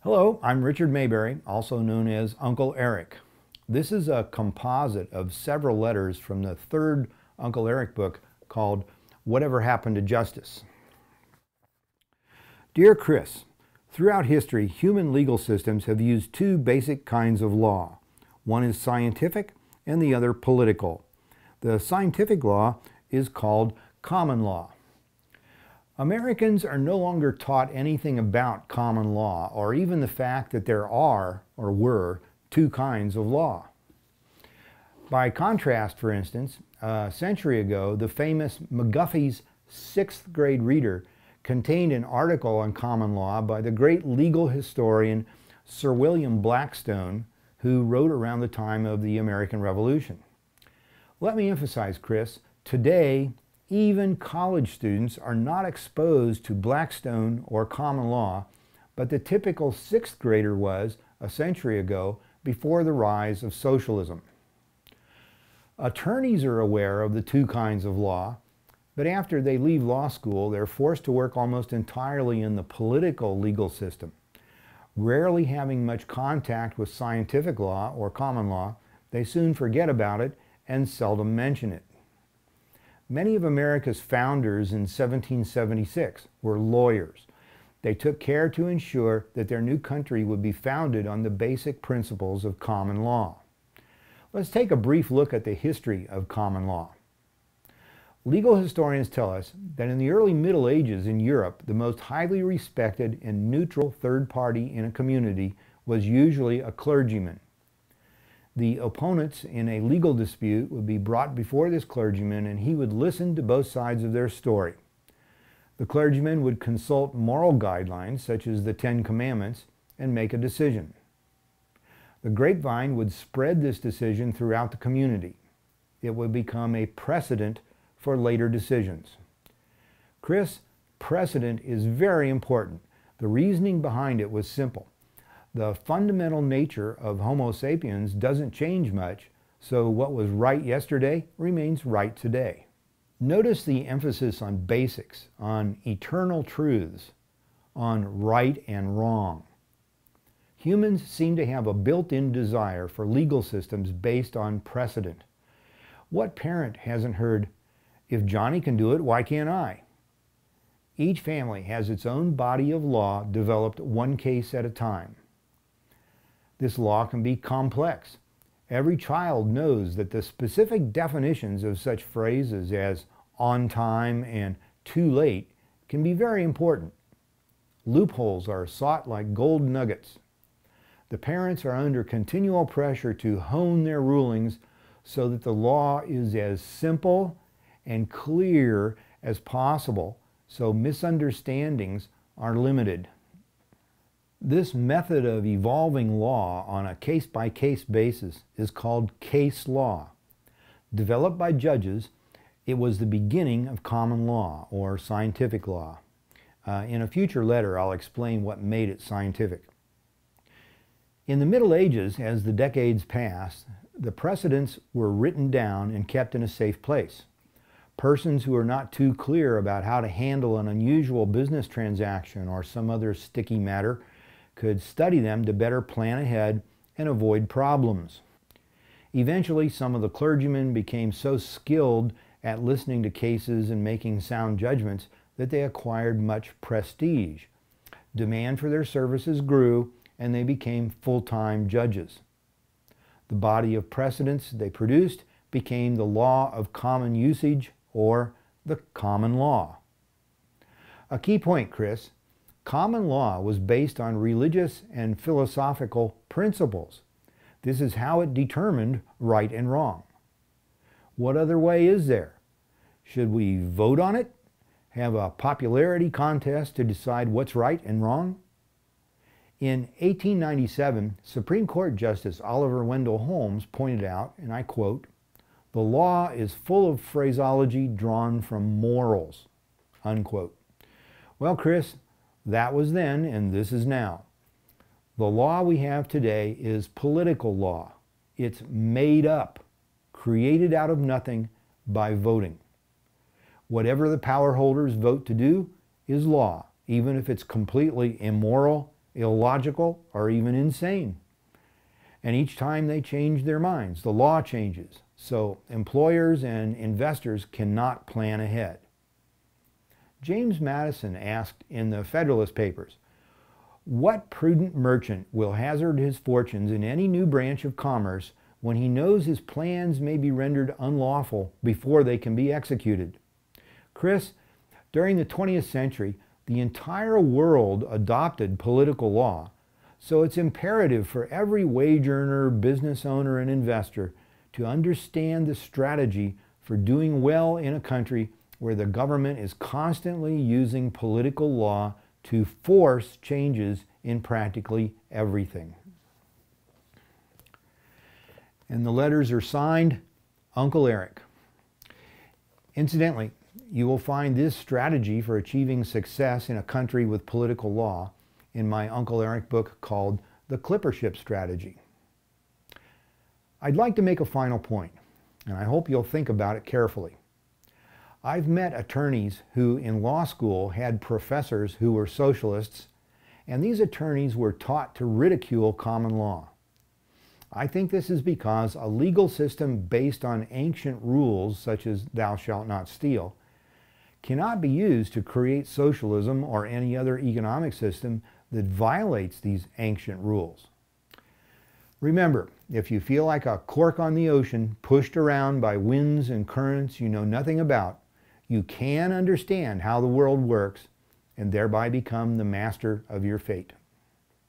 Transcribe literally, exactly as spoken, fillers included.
Hello, I'm Richard Mayberry, also known as Uncle Eric. This is a composite of several letters from the third Uncle Eric book called Whatever Happened to Justice? Dear Chris, throughout history, human legal systems have used two basic kinds of law. One is scientific and the other political. The scientific law is called common law. Americans are no longer taught anything about common law, or even the fact that there are, or were, two kinds of law. By contrast, for instance, a century ago, the famous McGuffey's sixth grade reader contained an article on common law by the great legal historian Sir William Blackstone, who wrote around the time of the American Revolution. Let me emphasize, Chris, today, even college students are not exposed to Blackstone or common law, but the typical sixth grader was a century ago before the rise of socialism. Attorneys are aware of the two kinds of law, but after they leave law school, they're forced to work almost entirely in the political legal system. Rarely having much contact with scientific law or common law, they soon forget about it and seldom mention it. Many of America's founders in seventeen seventy-six were lawyers. They took care to ensure that their new country would be founded on the basic principles of common law. Let's take a brief look at the history of common law. Legal historians tell us that in the early Middle Ages in Europe, the most highly respected and neutral third party in a community was usually a clergyman. The opponents in a legal dispute would be brought before this clergyman, and he would listen to both sides of their story. The clergyman would consult moral guidelines such as the Ten Commandments and make a decision. The grapevine would spread this decision throughout the community. It would become a precedent for later decisions. Chris, precedent is very important. The reasoning behind it was simple. The fundamental nature of Homo sapiens doesn't change much, so what was right yesterday remains right today. Notice the emphasis on basics, on eternal truths, on right and wrong. Humans seem to have a built-in desire for legal systems based on precedent. What parent hasn't heard, "If Johnny can do it, why can't I?" Each family has its own body of law developed one case at a time. This law can be complex. Every child knows that the specific definitions of such phrases as on time and too late can be very important. Loopholes are sought like gold nuggets. The parents are under continual pressure to hone their rulings so that the law is as simple and clear as possible, so misunderstandings are limited. This method of evolving law on a case-by-case basis is called case law. Developed by judges, it was the beginning of common law or scientific law. Uh, in a future letter, I'll explain what made it scientific. In the Middle Ages, as the decades passed, the precedents were written down and kept in a safe place. Persons who were not too clear about how to handle an unusual business transaction or some other sticky matter could study them to better plan ahead and avoid problems. Eventually, some of the clergymen became so skilled at listening to cases and making sound judgments that they acquired much prestige. Demand for their services grew, and they became full-time judges. The body of precedents they produced became the law of common usage, or the common law. A key point, Chris. Common law was based on religious and philosophical principles. This is how it determined right and wrong. What other way is there? Should we vote on it? Have a popularity contest to decide what's right and wrong? In eighteen ninety-seven, Supreme Court Justice Oliver Wendell Holmes pointed out, and I quote, "The law is full of phraseology drawn from morals," unquote. Well, Chris, that was then, and this is now. The law we have today is political law. It's made up, created out of nothing by voting. Whatever the power holders vote to do is law, even if it's completely immoral illogical, or even insane. And each time they change their minds, the law changes. So employers and investors cannot plan ahead. James Madison asked in the Federalist Papers, "What prudent merchant will hazard his fortunes in any new branch of commerce when he knows his plans may be rendered unlawful before they can be executed?" Chris, during the twentieth century, the entire world adopted political law, so it's imperative for every wage earner, business owner, and investor to understand the strategy for doing well in a country where the government is constantly using political law to force changes in practically everything. And the letters are signed Uncle Eric. Incidentally, you will find this strategy for achieving success in a country with political law in my Uncle Eric book called The Clippership Strategy. I'd like to make a final point, and I hope you'll think about it carefully. I've met attorneys who in law school had professors who were socialists, and these attorneys were taught to ridicule common law. I think this is because a legal system based on ancient rules, such as thou shalt not steal, cannot be used to create socialism or any other economic system that violates these ancient rules. Remember, if you feel like a cork on the ocean pushed around by winds and currents you know nothing about, you can understand how the world works and thereby become the master of your fate.